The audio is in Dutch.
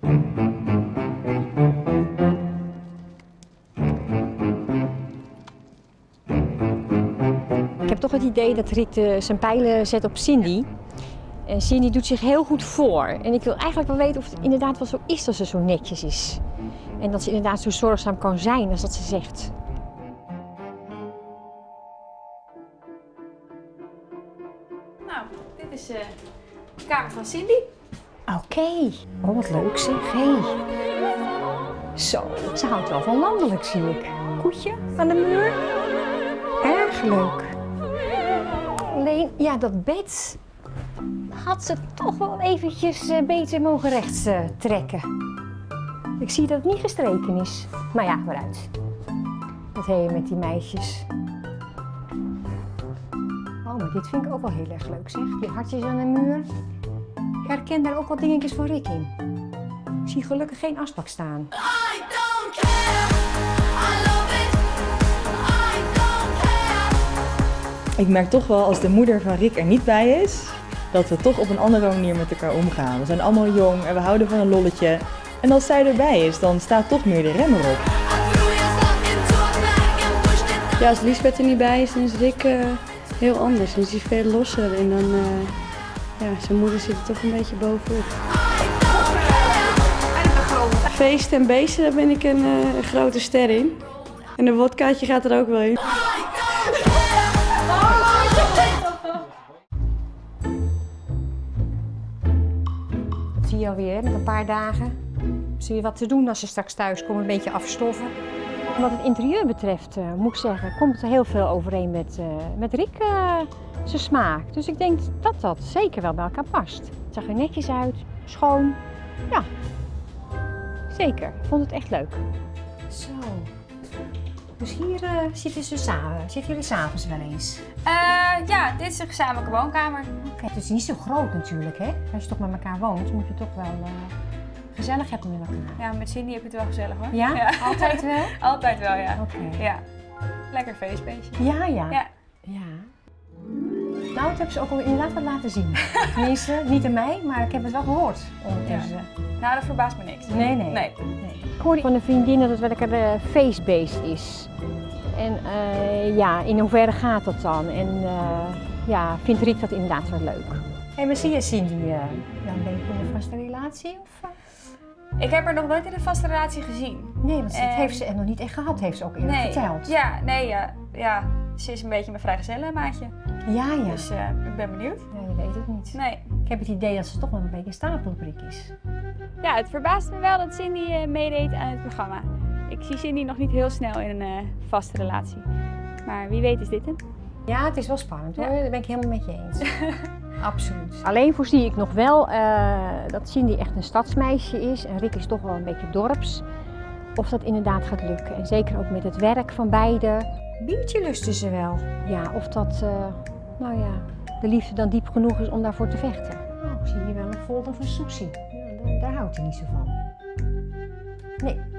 Ik heb toch het idee dat Rick zijn pijlen zet op Cindy. En Cindy doet zich heel goed voor. En ik wil eigenlijk wel weten of het inderdaad wel zo is dat ze zo netjes is. En dat ze inderdaad zo zorgzaam kan zijn als dat ze zegt. Nou, dit is de kamer van Cindy. Oké. Oh, wat leuk zeg. Hey. Zo, ze houdt wel van landelijk, zie ik. Koetje aan de muur. Erg leuk. Alleen, ja, dat bed had ze toch wel eventjes beter mogen rechts trekken. Ik zie dat het niet gestreken is. Maar ja, vooruit. Wat heb je met die meisjes? Oh, maar dit vind ik ook wel heel erg leuk, zeg. Die hartjes aan de muur. Ik herken daar ook wat dingetjes van Rick in. Ik zie gelukkig geen asbak staan. Ik merk toch wel als de moeder van Rick er niet bij is, dat we toch op een andere manier met elkaar omgaan. We zijn allemaal jong en we houden van een lolletje. En als zij erbij is, dan staat toch meer de rem erop. Ja, als Liesbeth er niet bij is, dan is Rick heel anders. Dan is hij veel losser en dan, ja, zijn moeder zit er toch een beetje bovenop. Feesten en beesten, daar ben ik een grote ster in. En een wodkaatje gaat er ook wel in. Dat zie je alweer met een paar dagen. Zie je wat te doen als ze straks thuis komen, een beetje afstoffen. Wat het interieur betreft, moet ik zeggen, komt er heel veel overeen met Rick zijn smaak. Dus ik denk dat dat zeker wel bij elkaar past. Het zag er netjes uit, schoon. Ja, zeker. Ik vond het echt leuk. Zo. Dus hier zitten ze samen. Zitten jullie s'avonds wel eens? Ja, dit is een gezamenlijke woonkamer. Oké, het is niet zo groot natuurlijk, hè? Als je toch met elkaar woont, moet je toch wel gezellig hebben met elkaar. Ja, met Cindy heb je het wel gezellig hoor. Ja? Altijd wel? Altijd wel, ja. Oké. Ja. Lekker feestbeestje. Ja, ja. Ja. Ja. Nou, dat hebben ze ook al inderdaad wat laten zien. Tenminste, niet aan mij, maar ik heb het wel gehoord ondertussen. Nou, dat verbaast me niks. Nee. Ik hoorde van een vriendin dat het wel lekker feestbeest is. En ja, in hoeverre gaat dat dan? En ja, vindt Rick dat inderdaad wel leuk? Hé, maar zie je Cindy dan ben je in een vaste relatie? Of? Ik heb haar nog nooit in een vaste relatie gezien. Nee, want dat heeft ze nog niet echt gehad, heeft ze ook eerder verteld. Ja, ja. Ze is een beetje mijn vrijgezellenmaatje. Ja. Dus ik ben benieuwd. Ja, je weet het niet. Nee. Ik heb het idee dat ze toch wel een beetje een stapelprik is. Ja, het verbaast me wel dat Cindy meedeed aan het programma. Ik zie Cindy nog niet heel snel in een vaste relatie. Maar wie weet is dit hem. Ja, het is wel spannend hoor. Daar ben ik helemaal met je eens. Absoluut. Alleen voorzie ik nog wel dat Cindy echt een stadsmeisje is en Rick is toch wel een beetje dorps. Of dat inderdaad gaat lukken. En zeker ook met het werk van beiden. Biertje lusten ze wel. Ja, of dat, nou ja, de liefde dan diep genoeg is om daarvoor te vechten. Nou, ik zie hier wel een folder van sushi. Ja, daar houdt hij niet zo van. Nee.